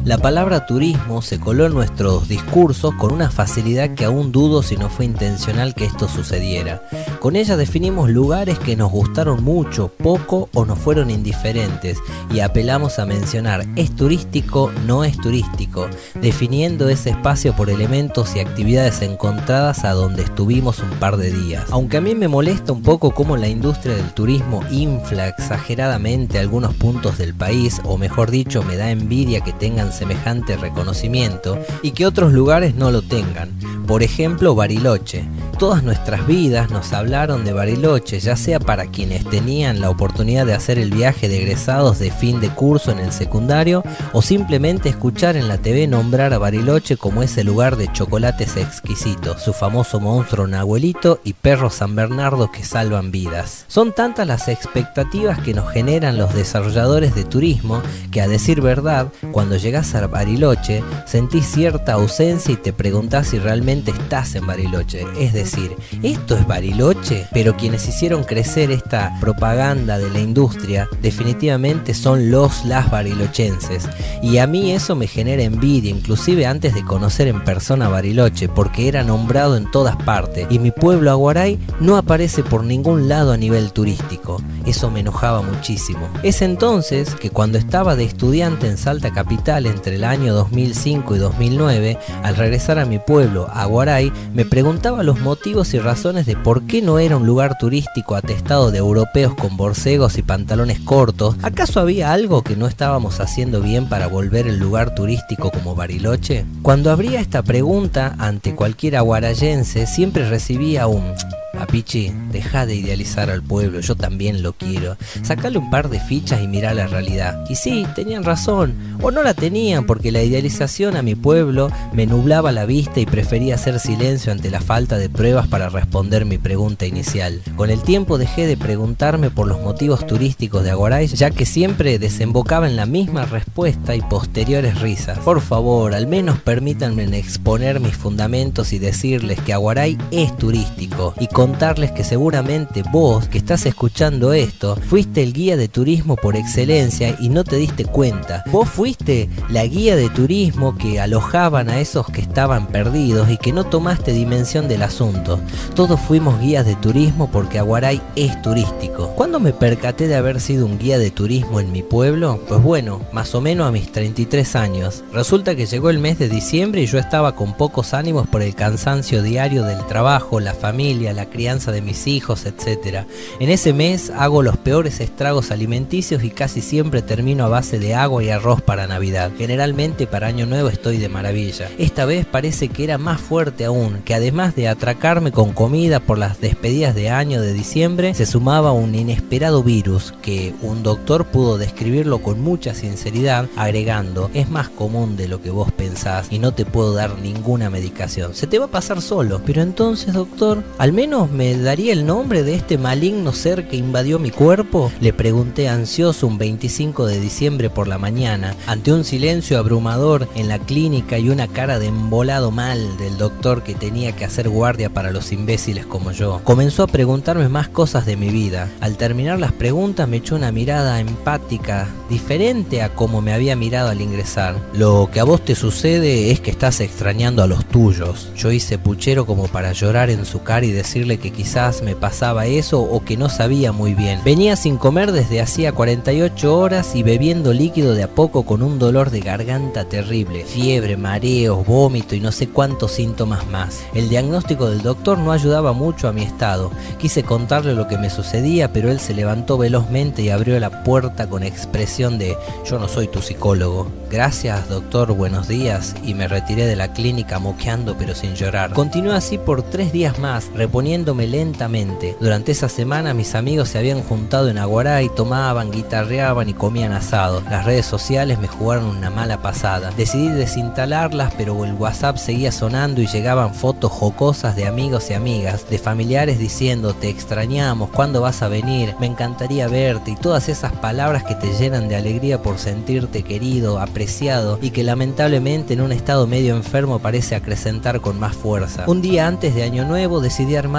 La palabra turismo se coló en nuestros discursos con una facilidad que aún dudo si no fue intencional que esto sucediera. Con ella definimos lugares que nos gustaron mucho, poco o nos fueron indiferentes y apelamos a mencionar es turístico, no es turístico, definiendo ese espacio por elementos y actividades encontradas a donde estuvimos un par de días. Aunque a mí me molesta un poco cómo la industria del turismo infla exageradamente algunos puntos del país, o mejor dicho, me da envidia que tengan semejante reconocimiento y que otros lugares no lo tengan. Por ejemplo, Bariloche. Todas nuestras vidas nos hablaron de Bariloche, ya sea para quienes tenían la oportunidad de hacer el viaje de egresados de fin de curso en el secundario o simplemente escuchar en la TV nombrar a Bariloche como ese lugar de chocolates exquisitos, su famoso monstruo Nahuelito y perros San Bernardo que salvan vidas. Son tantas las expectativas que nos generan los desarrolladores de turismo que, a decir verdad, cuando llegás a Bariloche sentís cierta ausencia y te preguntás si realmente estás en Bariloche. Es decir, ¿esto es Bariloche? Pero quienes hicieron crecer esta propaganda de la industria definitivamente son las barilochenses, y a mí eso me genera envidia, inclusive antes de conocer en persona Bariloche, porque era nombrado en todas partes y mi pueblo Aguaray no aparece por ningún lado a nivel turístico. Eso me enojaba muchísimo. Es entonces que, cuando estaba de estudiante en Salta Capital entre el año 2005 y 2009, al regresar a mi pueblo, Aguaray, me preguntaba los motivos y razones de por qué no era un lugar turístico atestado de europeos con borcegos y pantalones cortos. ¿Acaso había algo que no estábamos haciendo bien para volver el lugar turístico como Bariloche? Cuando abría esta pregunta ante cualquier aguarayense, siempre recibía un "Papichi, deja de idealizar al pueblo, yo también lo quiero. Sacale un par de fichas y mirá la realidad". Y sí, tenían razón, o no la tenían, porque la idealización a mi pueblo me nublaba la vista y prefería hacer silencio ante la falta de pruebas para responder mi pregunta inicial. Con el tiempo dejé de preguntarme por los motivos turísticos de Aguaray, ya que siempre desembocaba en la misma respuesta y posteriores risas. Por favor, al menos permítanme exponer mis fundamentos y decirles que Aguaray es turístico, y contarles que seguramente vos, que estás escuchando esto, fuiste el guía de turismo por excelencia y no te diste cuenta. Vos fuiste la guía de turismo que alojaban a esos que estaban perdidos y que no tomaste dimensión del asunto. Todos fuimos guías de turismo porque Aguaray es turístico. ¿Cuándo me percaté de haber sido un guía de turismo en mi pueblo? Pues bueno, más o menos a mis 33 años. Resulta que llegó el mes de diciembre y yo estaba con pocos ánimos por el cansancio diario del trabajo, la familia, la crianza de mis hijos, etc. En ese mes hago los peores estragos alimenticios y casi siempre termino a base de agua y arroz para Navidad. Generalmente para Año Nuevo estoy de maravilla. Esta vez parece que era más fuerte aún, que además de atracarme con comida por las despedidas de año de diciembre, se sumaba un inesperado virus que un doctor pudo describirlo con mucha sinceridad, agregando: es más común de lo que vos pensás y no te puedo dar ninguna medicación. Se te va a pasar solo. Pero entonces, doctor, ¿al menos me daría el nombre de este maligno ser que invadió mi cuerpo? Le pregunté ansioso un 25 de diciembre por la mañana, ante un silencio abrumador en la clínica y una cara de embolado mal del doctor que tenía que hacer guardia para los imbéciles como yo. Comenzó a preguntarme más cosas de mi vida. Al terminar las preguntas me echó una mirada empática, diferente a como me había mirado al ingresar. Lo que a vos te sucede es que estás extrañando a los tuyos. Yo hice puchero como para llorar en su cara y decirle que quizás me pasaba eso o que no sabía muy bien. Venía sin comer desde hacía 48 horas y bebiendo líquido de a poco con un dolor de garganta terrible, fiebre, mareos, vómito y no sé cuántos síntomas más. El diagnóstico del doctor no ayudaba mucho a mi estado. Quise contarle lo que me sucedía, pero él se levantó velozmente y abrió la puerta con expresión de: "Yo no soy tu psicólogo". "Gracias, doctor, buenos días", y me retiré de la clínica moqueando pero sin llorar. Continué así por 3 días más, reponiéndome lentamente. Durante esa semana mis amigos se habían juntado en Aguaray, tomaban, guitarreaban y comían asado. Las redes sociales me jugaron una mala pasada. Decidí desinstalarlas, pero el WhatsApp seguía sonando y llegaban fotos jocosas de amigos y amigas, de familiares diciendo: "Te extrañamos, ¿cuándo vas a venir? Me encantaría verte", y todas esas palabras que te llenan de alegría por sentirte querido, apreciado, y que lamentablemente en un estado medio enfermo parece acrecentar con más fuerza. Un día antes de Año Nuevo decidí armar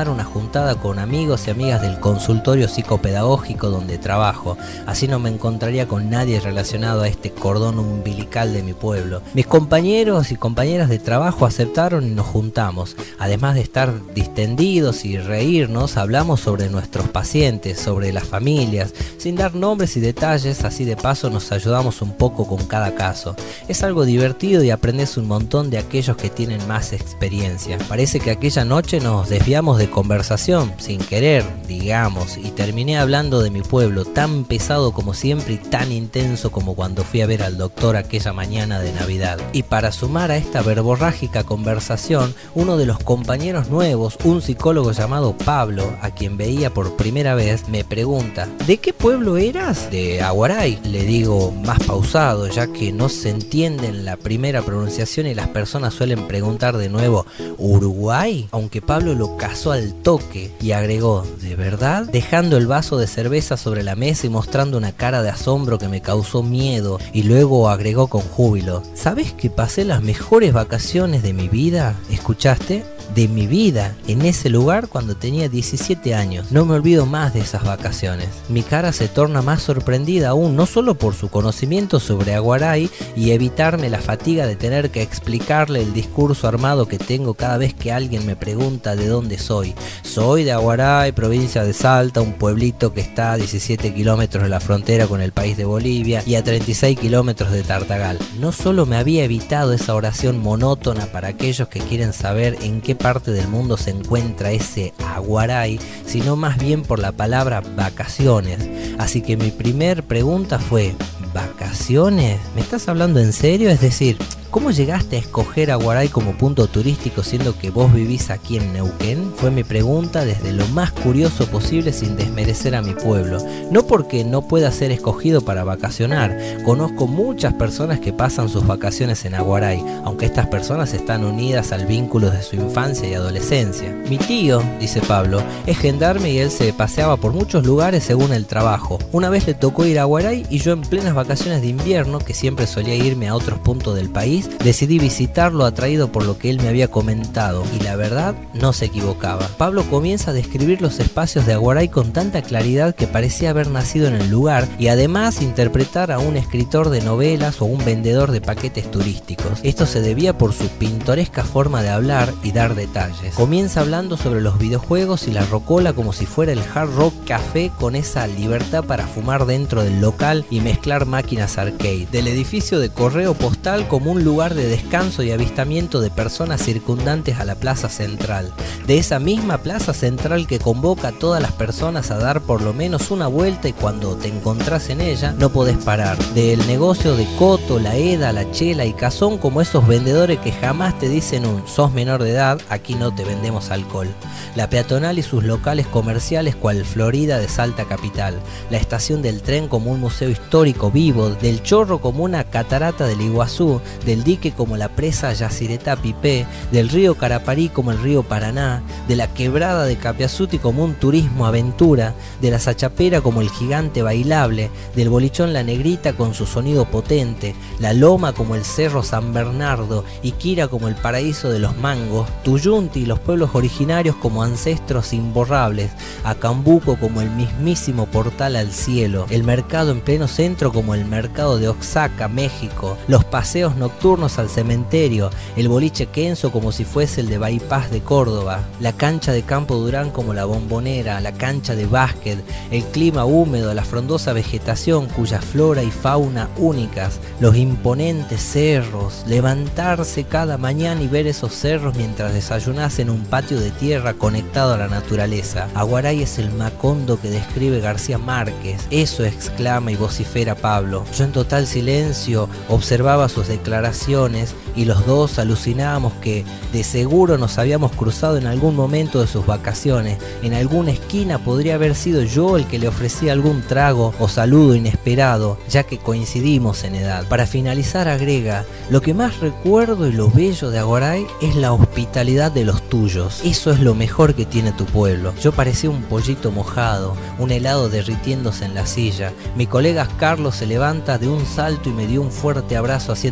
armar una juntada con amigos y amigas del consultorio psicopedagógico donde trabajo. Así no me encontraría con nadie relacionado a este cordón umbilical de mi pueblo. Mis compañeros y compañeras de trabajo aceptaron y nos juntamos. Además de estar distendidos y reírnos, hablamos sobre nuestros pacientes, sobre las familias, sin dar nombres y detalles, así de paso nos ayudamos un poco con cada caso. Es algo divertido y aprendes un montón de aquellos que tienen más experiencia. Parece que aquella noche nos desviamos de conversación, sin querer, digamos, y terminé hablando de mi pueblo, tan pesado como siempre y tan intenso como cuando fui a ver al doctor aquella mañana de Navidad. Y para sumar a esta verborrágica conversación, uno de los compañeros nuevos, un psicólogo llamado Pablo, a quien veía por primera vez, me pregunta: ¿de qué pueblo eras? De Aguaray, le digo más pausado, ya que no se entiende en la primera pronunciación y las personas suelen preguntar de nuevo: ¿Uruguay? Aunque Pablo lo casó al toque y agregó: ¿de verdad? Dejando el vaso de cerveza sobre la mesa y mostrando una cara de asombro que me causó miedo, y luego agregó con júbilo: ¿sabes que pasé las mejores vacaciones de mi vida? ¿Escuchaste? De mi vida, en ese lugar cuando tenía 17 años. No me olvido más de esas vacaciones. Mi cara se torna más sorprendida aún, no solo por su conocimiento sobre Aguaray y evitarme la fatiga de tener que explicarle el discurso armado que tengo cada vez que alguien me pregunta de dónde soy. Soy de Aguaray, provincia de Salta, un pueblito que está a 17 kilómetros de la frontera con el país de Bolivia y a 36 kilómetros de Tartagal. No solo me había evitado esa oración monótona para aquellos que quieren saber en qué parte del mundo se encuentra ese Aguaray, sino más bien por la palabra vacaciones. Así que mi primer pregunta fue: ¿vacaciones? ¿Me estás hablando en serio? Es decir, ¿cómo llegaste a escoger Aguaray como punto turístico siendo que vos vivís aquí en Neuquén? Fue mi pregunta desde lo más curioso posible, sin desmerecer a mi pueblo. No porque no pueda ser escogido para vacacionar. Conozco muchas personas que pasan sus vacaciones en Aguaray, aunque estas personas están unidas al vínculo de su infancia y adolescencia. Mi tío, dice Pablo, es gendarme y él se paseaba por muchos lugares según el trabajo. Una vez le tocó ir a Aguaray y yo, en plenas vacaciones de invierno, que siempre solía irme a otros puntos del país, decidí visitarlo atraído por lo que él me había comentado, y la verdad no se equivocaba. Pablo comienza a describir los espacios de Aguaray con tanta claridad que parecía haber nacido en el lugar y además interpretar a un escritor de novelas o un vendedor de paquetes turísticos. Esto se debía por su pintoresca forma de hablar y dar detalles. Comienza hablando sobre los videojuegos y la rocola como si fuera el Hard Rock Café, con esa libertad para fumar dentro del local y mezclar máquinas arcade. Del edificio de correo postal como un lugar de descanso y avistamiento de personas circundantes a la plaza central. De esa misma plaza central que convoca a todas las personas a dar por lo menos una vuelta y cuando te encontrás en ella no podés parar. Del negocio de Coto, la Eda, la Chela y Cazón, como esos vendedores que jamás te dicen un sos menor de edad, aquí no te vendemos alcohol. La peatonal y sus locales comerciales cual Florida de Salta capital. La estación del tren como un museo histórico vivo. Del Chorro como una catarata del Iguazú. Del dique como la presa Yacyretá Pipé, del río Caraparí como el río Paraná, de la quebrada de Capiasuti como un turismo aventura, de la Sachapera como el gigante bailable, del bolichón La Negrita con su sonido potente, la Loma como el cerro San Bernardo, Iquira como el paraíso de los mangos, Tuyunti y los pueblos originarios como ancestros imborrables, Acambuco como el mismísimo portal al cielo, el mercado en pleno centro como el mercado de Oaxaca, México, los paseos nocturnos al cementerio, el boliche Kenzo como si fuese el de Bypass de Córdoba, la cancha de Campo Durán como la Bombonera, la cancha de básquet, el clima húmedo, la frondosa vegetación cuya flora y fauna únicas, los imponentes cerros, levantarse cada mañana y ver esos cerros mientras desayunás en un patio de tierra conectado a la naturaleza. Aguaray es el Macondo que describe García Márquez, eso exclama y vocifera Pablo. Yo en total silencio observaba sus declaraciones y los dos alucinábamos que de seguro nos habíamos cruzado en algún momento de sus vacaciones. En alguna esquina podría haber sido yo el que le ofrecía algún trago o saludo inesperado, ya que coincidimos en edad. Para finalizar agrega: lo que más recuerdo y lo bello de Aguaray es la hospitalidad de los tuyos. Eso es lo mejor que tiene tu pueblo. Yo parecía un pollito mojado, un helado derritiéndose en la silla. Mi colega Carlos se levanta de un salto y me dio un fuerte abrazo haciéndome chispar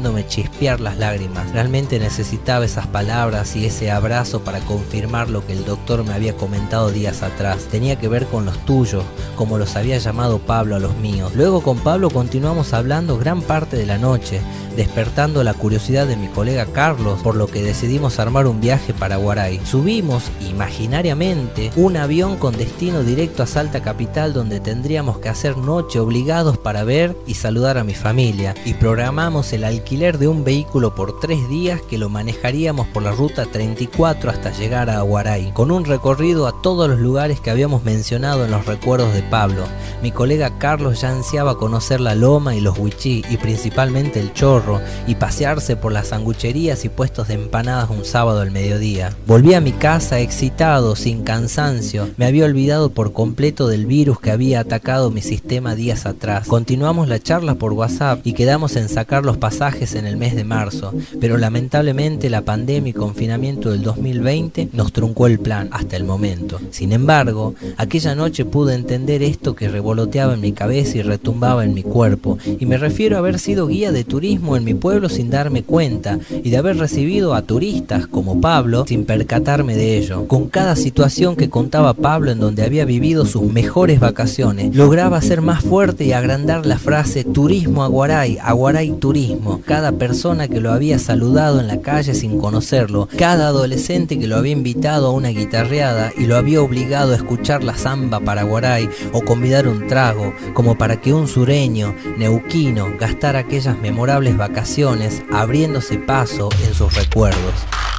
espiar las lágrimas. Realmente necesitaba esas palabras y ese abrazo para confirmar lo que el doctor me había comentado días atrás. Tenía que ver con los tuyos, como los había llamado Pablo a los míos. Luego con Pablo continuamos hablando gran parte de la noche, despertando la curiosidad de mi colega Carlos, por lo que decidimos armar un viaje para Huaray. Subimos imaginariamente un avión con destino directo a Salta Capital, donde tendríamos que hacer noche obligados para ver y saludar a mi familia, y programamos el alquiler de un vehículo por 3 días que lo manejaríamos por la ruta 34 hasta llegar a Huaray, con un recorrido a todos los lugares que habíamos mencionado en los recuerdos de Pablo. Mi colega Carlos ya ansiaba conocer la loma y los huichí, y principalmente el Chorro, y pasearse por las sangucherías y puestos de empanadas un sábado al mediodía. Volví a mi casa excitado, sin cansancio. Me había olvidado por completo del virus que había atacado mi sistema días atrás. Continuamos la charla por WhatsApp y quedamos en sacar los pasajes en el mes de marzo, pero lamentablemente la pandemia y confinamiento del 2020 nos truncó el plan hasta el momento. Sin embargo, aquella noche pude entender esto que revoloteaba en mi cabeza y retumbaba en mi cuerpo, y me refiero a haber sido guía de turismo en mi pueblo sin darme cuenta, y de haber recibido a turistas como Pablo sin percatarme de ello. Con cada situación que contaba Pablo en donde había vivido sus mejores vacaciones, lograba hacer más fuerte y agrandar la frase turismo a Huaray turismo. Cada persona que lo había saludado en la calle sin conocerlo, cada adolescente que lo había invitado a una guitarreada y lo había obligado a escuchar la samba para Huaray o convidar un trago, como para que un sureño, neuquino, gastara aquellas memorables vacaciones abriéndose paso en sus recuerdos.